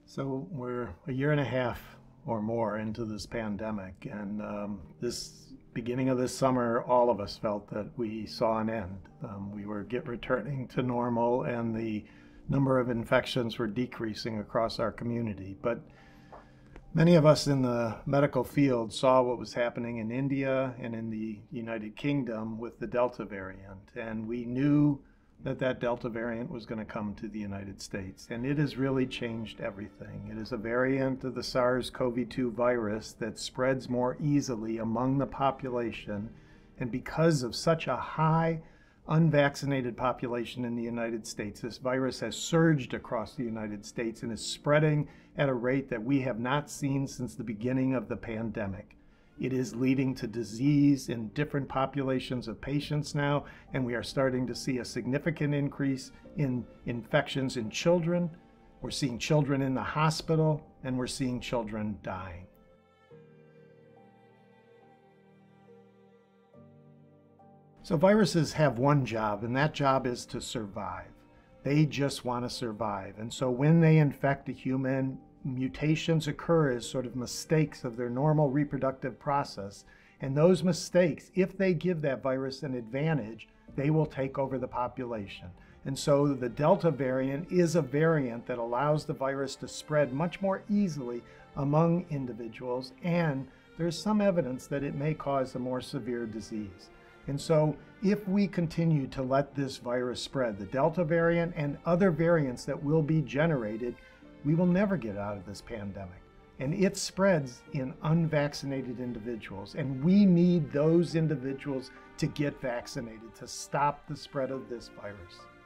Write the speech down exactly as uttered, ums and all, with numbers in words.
So we're a year and a half or more into this pandemic, and um, this beginning of this summer, all of us felt that we saw an end. Um, we were get returning to normal, and the number of infections were decreasing across our community. But many of us in the medical field saw what was happening in India and in the United Kingdom with the Delta variant, and we knew that that Delta variant was going to come to the United States, and it has really changed everything. It is a variant of the SARS CoV two virus that spreads more easily among the population, and because of such a high unvaccinated population in the United States, this virus has surged across the United States and is spreading at a rate that we have not seen since the beginning of the pandemic. It is leading to disease in different populations of patients now, and we are starting to see a significant increase in infections in children. We're seeing children in the hospital, and we're seeing children dying. So viruses have one job, and that job is to survive. They just want to survive. And so when they infect a human, mutations occur as sort of mistakes of their normal reproductive process. And those mistakes, if they give that virus an advantage, they will take over the population. And so the Delta variant is a variant that allows the virus to spread much more easily among individuals, and there's some evidence that it may cause a more severe disease. And so if we continue to let this virus spread, the Delta variant and other variants that will be generated, we will never get out of this pandemic. And it spreads in unvaccinated individuals. And we need those individuals to get vaccinated to stop the spread of this virus.